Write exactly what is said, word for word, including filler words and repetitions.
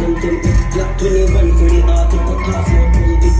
them temple. Black twenty-one for the art, cut off your pull.